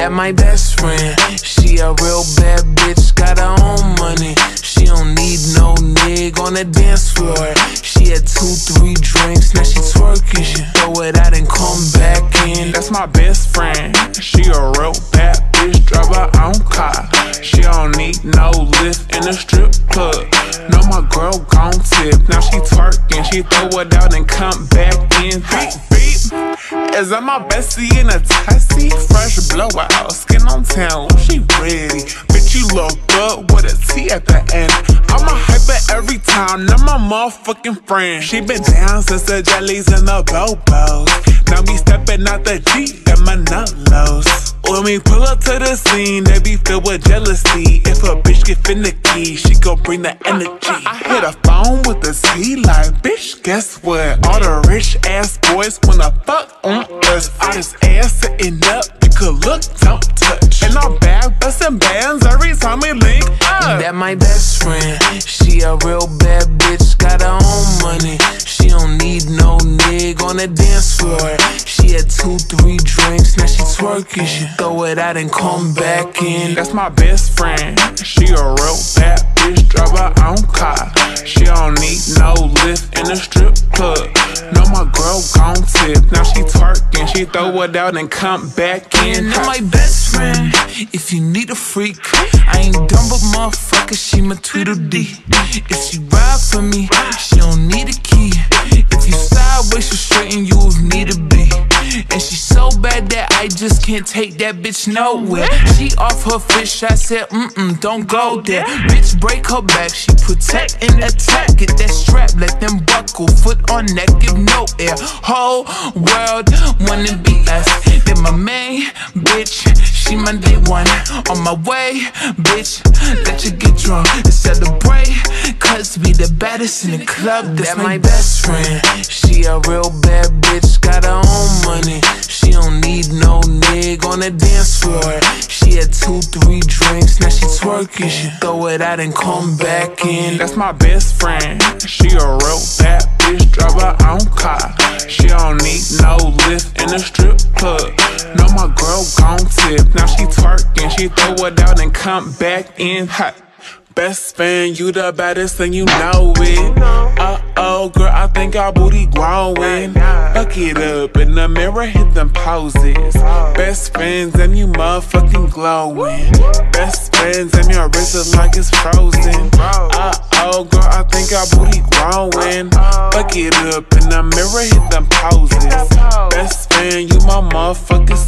That my best friend. She a real bad bitch, got her own money. She don't need no nigga on the dance floor. She had 2-3 drinks, now she twerking. She throw it out and come back in. That's my best friend. She a real bad bitch, drive her own car. She don't need no lift in a strip club. No, my girl gon' tip. Now she twerking, she throw it out and come back in. Beep, beep. Is that my bestie in a taxi? Fresh blowout, skin on town, she ready. Bitch, you look good with a T at the end. I'm a hyper every time, now my motherfucking friend. She been down since the jellies and the bobos. Now me stepping out the Jeep, got my nut lows. When we pull up to the scene, they be filled with jealousy. If a bitch get finicky, she gon' bring the energy. I hit a phone with the T like, bitch, guess what? All the rich ass boys wanna fuck on us. I just ass sitting up, you could look, don't touch. And I'm back bustin' bands every time we link up. That my best friend. She a real bad bitch, got her own money. She don't need no nigga on the dance floor. She had 2-3 drinks, now she twerking. She throw it out and come back in. That's my best friend. She a real bad bitch, drive her own car. She don't need no lift in a strip club. No, my girl gon' tip. Now she twerking, she throw it out and come back in. That my best friend. If you need a freak, I ain't dumb but motherfucker, she my Tweedledee. If she ride for me, she don't need a key. If you sideways, she'll straighten you if need to be. And she so bad that I just can't take that bitch nowhere. She off her fish, I said, don't go there. Bitch, break her back, she protect and attack. Get that strap, let them buckle, foot on neck, give no air. Whole world wanna be us. Then my main bitch, she my day one. On my way, bitch, let you get drunk and celebrate. Cause we the baddest in the club, that's my best friend. She a real bad bitch, got her own money. She don't need no nigga on the dance floor. She had 2-3 drinks, now she twerking. She throw it out and come back in. That's my best friend. She a real bad bitch, drive her own car. She don't need no lift in a strip club. No, my girl gon' tip. Now she twerking, she throw it out and come back in hot. Best friend, you the baddest and you know it. Uh-oh, girl, I think our booty growing. Fuck it up in the mirror, hit them poses. Best friends and you motherfucking glowing. Best friends and your wrist is like it's frozen. Uh-oh, girl, I think our booty growing. Fuck it up in the mirror, hit them poses. Best friend, you my motherfucking